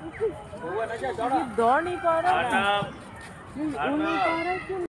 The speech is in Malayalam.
ये दौड़ नहीं पा रहा है, ये उड़ नहीं पा रहा है क्यों?